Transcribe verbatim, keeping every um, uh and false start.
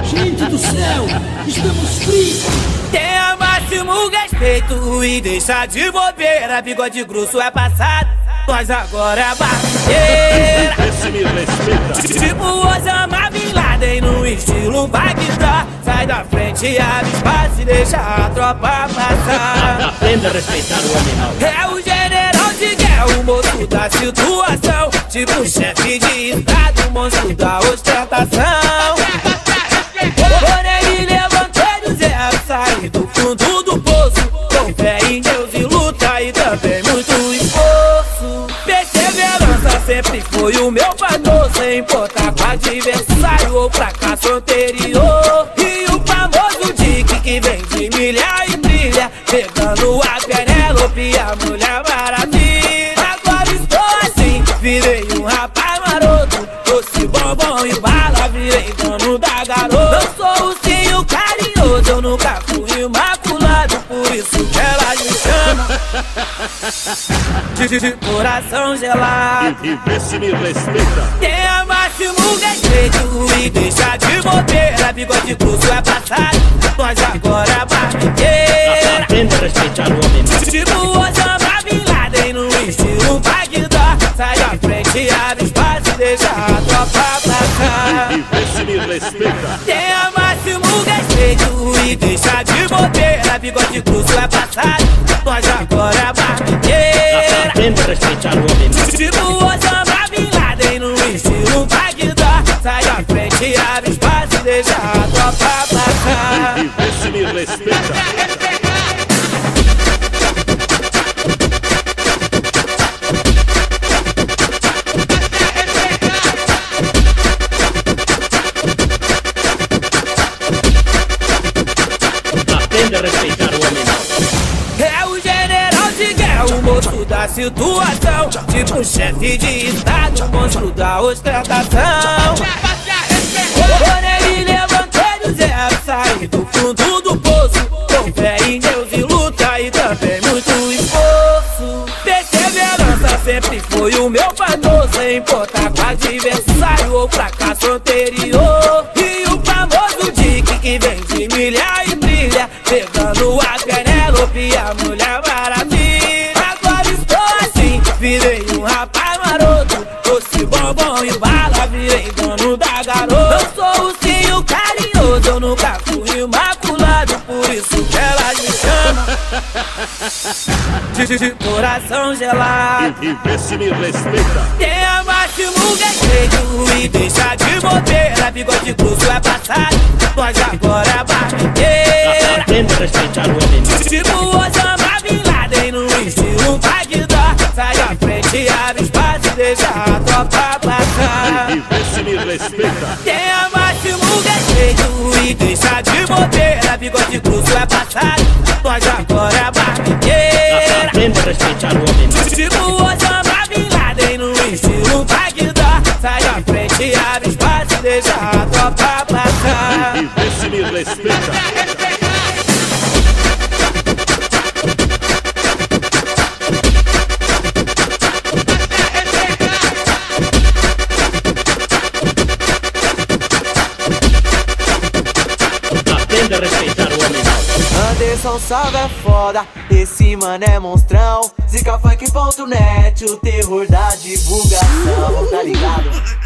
Gente do céu, estamos frios. Tenha máximo respeito e deixa de bobeira. Bigode grosso é passado, nós agora é barbeira. Esse me respeita. Tipo Osama Bin Laden no estilo Bagdá. Sai da frente e abre espaço e deixa a tropa passar. Aprenda a respeitar o homem mau. É o general de guerra, o moço da situação. Tipo chefe de estado, monstro da ostentação. Porém ele levantou do zero, sair do fundo do poço. Com fé em Deus e luta e também muito esforço. Perseverança sempre foi o meu fator, sem importar com adversário ou fracasso anterior. E o famoso Dick que vem de milha e brilha, pegando a Penélope, a Mulher Maravilha. Agora estou assim, virei um rapaz maroto, doce, bombom e bala, virei dono da garota. Não sou o ursinho carinhoso, eu nunca fui imaculado, por isso que ela me chama de, de coração gelado. E vê se me respeita. Tenha máximo respeito e deixa de bobeira. Bigode grosso é passado, nós agora é barbeira. Aprenda a respeitar o homem mau. Tipo Osama Bin Laden no estilo Bagdá. Sai da frente e abre espaço e deixa a tropa passar. E vê se me respeita. Tenha máximo respeito e deixa de bobeira. Bigode grosso é passado, nós agora é barbeira. Aprenda a respeitar o homem mau. Tipo Osama Bin Laden no estilo Bagdá. Sai da frente e abre espaço e deixa a tropa passar. E vê se me respeita. Aprenda a respeitar o homem mau. É o general de guerra, o moço da situação. Tipo chefe de estado, monstro da ostentação. Porém ele levantou do zero, sair do fundo do poço. Com fé em Deus e luta e também muito esforço. Perseverança sempre foi o meu fator, sem importar com adversário ou fracasso anterior. E o famoso Dick que vem de milha e brilha, pegando a Penélope, a Mulher Maravilha. Agora estou assim, virei um rapaz maroto, doce, bombom e bala, virei dono da garota. Não sou o ursinho carinhoso, eu nunca fui imaculado, por isso que ela me chama de, de coração gelado. E vê se me respeita. Tenha máximo respeito e deixa de bobeira. Bigode grosso é passado, nós agora é barbeira. Aprenda a respeitar o homem mau. Tipo Osama Bin Laden no estilo Bagdá. Sai da frente e abre espaço e deixa a tropa passar. E vê se me respeita. Tenha máximo respeito e deixa de bobeira. Bigode grosso é passado, nós agora é barbeira. Aprenda a respeitar o homem mau. Tipo Osama Bin Laden no estilo Bagdá. Sai da frente e abre espaço e deixa a tropa passar. E vê se me respeita. Aprenda a respeitar o homem mau. Anderson Salve é foda, esse mano é monstrão. Zicafunk ponto net, o terror da divulgação, tá ligado?